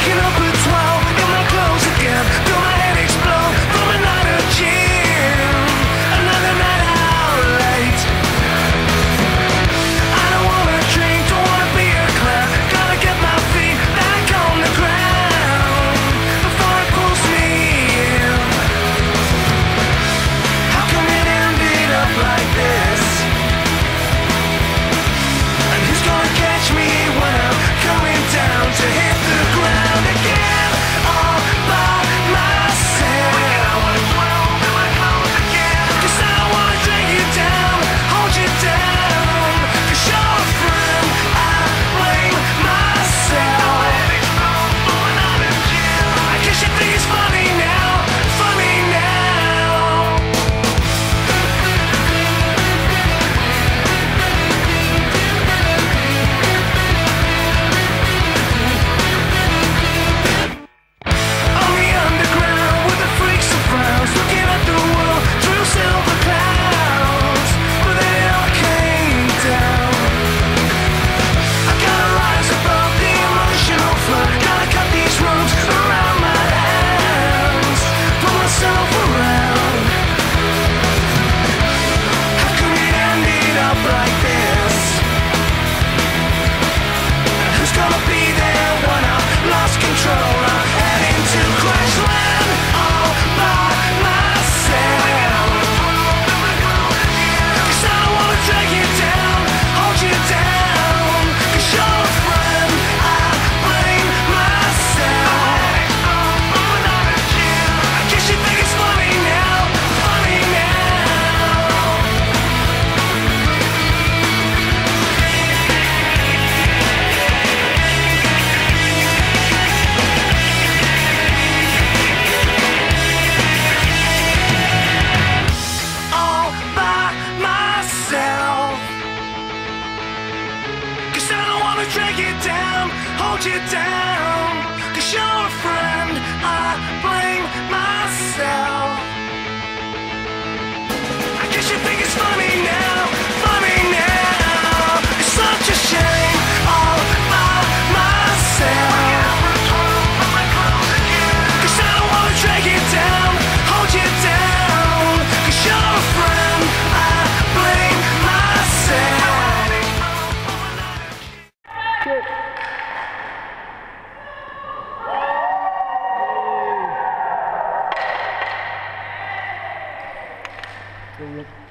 Waking up at 12 in my clothes again. Feel my head explode from a night of gin. Another night out late. I don't wanna drink, don't wanna be a clown. Gotta get my feet back on the ground before it pulls me in. How come it ended up like this? And who's gonna catch me when I'm coming down to hit the ground again? All by myself. Waking up at 12 in my clothes again. 'Cause I don't wanna drag you down, hold you down. 'Cause you're a friend, I blame myself. I guess you think it's funny now, funny now. On the underground with the freaks and frowns, looking at the world through silver clouds, but they all came down. I gotta rise above the emotional flood. Gotta cut these ropes around my hands, pull myself around. How come it ended up like this? Who's gonna be there when I lost control? I'm heading to crash land all by myself. 'Cause I don't wanna drag you down, hold you down. 'Cause you're a friend, I blame myself. I guess you think it's funny now, funny now. All by myself. 'Cause I don't wanna drag you down, hold you down. 'Cause you're a friend, I blame myself. I guess you think it's funny now, funny now. It's such a shame, all by myself. 'Cause I don't wanna drag you down, hold you down. 'Cause you're a friend, I blame myself. Brilliant.